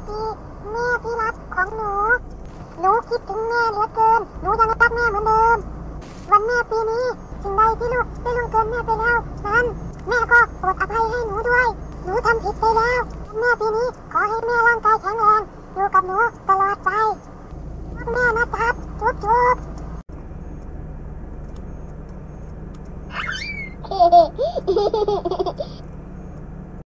ดีแม่ที่รักของหนูคิดถึงแม่เหลือเกินหนูยังรักแม่เหมือนเดิมวันแม่ปีนี้สิ่งใดที่ลูกได้ล่วงเกินแม่ไปแล้วนั้นแม่ก็โปรดอภัยให้หนูด้วยหนูทำผิดไปแล้วแม่ปีนี้ขอให้แม่ร่างกายแข็งแรงอยู่กับหนูตลอดไปแม่นะครับจุ๊บๆ